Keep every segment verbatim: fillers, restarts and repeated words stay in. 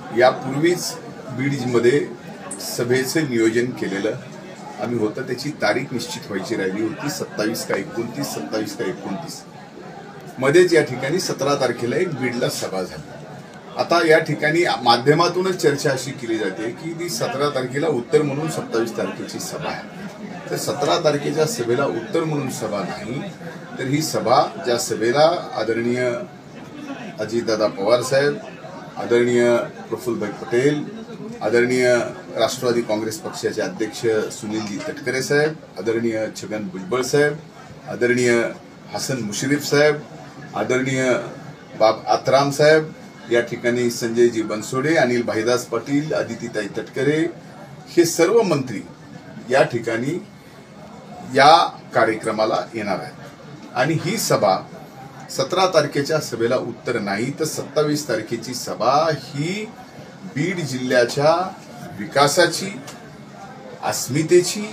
यापूर्वीच बीडमध्ये सभेचं नियोजन केलेलं आम्ही होतं, त्याची तारीख निश्चित व्हायची राहिली होती सत्तावीस का एकोणतीस सत्तावीस का एकोणतीस मध्येच या ठिकाणी सतरा तारखेला एक बीडला सभा झाली। आता या ठिकाणी माध्यमातूनच चर्चा अशी केली जाते की ती सतरा तारखेला उत्तर म्हणून सत्तावीस तारखेची सभा आहे। तर सतरा तारखेच्या सभेला उत्तर म्हणून सभा नाही, तर ही सभा ज्या सभेला आदरणीय अजितदादा पवार साहेब, आदरणीय प्रफुल्लभाई पटेल, आदरणीय राष्ट्रवादी काँग्रेस पक्षाचे अध्यक्ष सुनीलजी तटकरे साहेब, आदरणीय छगन भुजबळ साहेब, आदरणीय हसन मुश्रीफ साहेब, आदरणीय बाब आत्राम साहेब, या ठिकाणी संजयजी बनसोडे, अनिल भाईदास पाटील, आदितीताई तटकरे हे सर्व मंत्री या ठिकाणी या कार्यक्रमाला येणार आहेत। आणि ही सभा सतरा तारखेच्या सभेला उत्तर नाही, तर सत्तावीस तारखेची सभा ही बीड जिल्ह्याच्या विकासाची, अस्मितेची,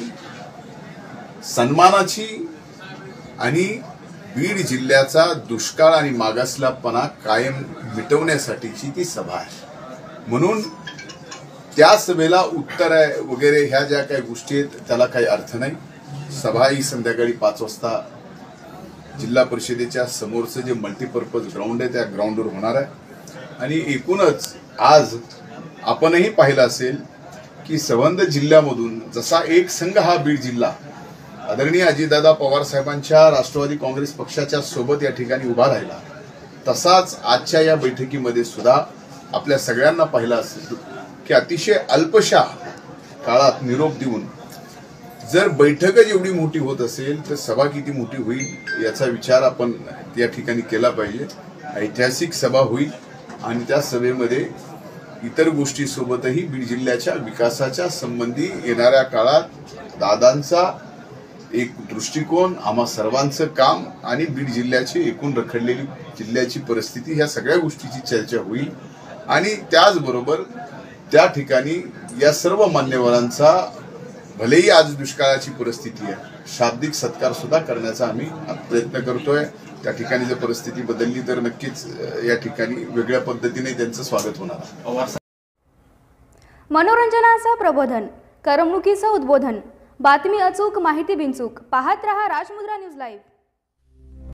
सन्मानाची आणि बीड जिल्ह्याचा दुष्काळ आणि मागासलेपणा कायम मिटवण्यासाठीची ती सभा आहे। म्हणून त्या सभेला उत्तर आहे वगैरे ह्या ज्या काही गोष्टी आहेत त्याला काही अर्थ नाही। सभा ही संध्याकाळी पाच वाजता जिल्हा परिषदेच्या समोरचं जे मल्टीपर्पज ग्राउंड आहे त्या ग्राउंडवर होणार आहे। आणि एकूणच आज आपणही पाहिलं असेल की संबंध जिल्ह्यामधून जसा एक संघ हा बीड जिल्हा आदरणीय अजितदादा पवार साहेबांच्या राष्ट्रवादी काँग्रेस पक्षाच्या सोबत या ठिकाणी उभा राहिला, तसाच आजच्या या बैठकीमध्ये सुद्धा आपल्या सगळ्यांना पाहिलं असेल की अतिशय अल्पशा काळात निरोप देऊन जर बैठकच एवढी मोठी होत असेल तर सभा किती मोठी होईल याचा विचार आपण या ठिकाणी केला पाहिजे। ऐतिहासिक सभा होईल आणि त्या सभेमध्ये इतर गोष्टीसोबतही बीड जिल्ह्याच्या विकासाच्या संबंधी येणाऱ्या काळात दादांचा एक दृष्टिकोन, आम्हा सर्वांचं काम आणि बीड जिल्ह्याची एकूण रखडलेली जिल्ह्याची परिस्थिती ह्या सगळ्या गोष्टीची चर्चा होईल। आणि त्याचबरोबर त्या ठिकाणी या सर्व मान्यवरांचा भलेही आज दुष्काळाची परिस्थिती आहे, शाब्दिक सत्कार सुद्धा करण्याचा आम्ही प्रयत्न करतोय। त्या ठिकाणी जर परिस्थिती बदलली तर नक्कीच या ठिकाणी वेगळ्या पद्धतीने त्यांचं स्वागत होणार। मनोरंजनाचं प्रबोधन, करमणुकीचं उद्बोधन, बातमी अचूक, माहिती बिनचूक, पाहत रहा राजमुद्रा न्यूज लाईव्ह।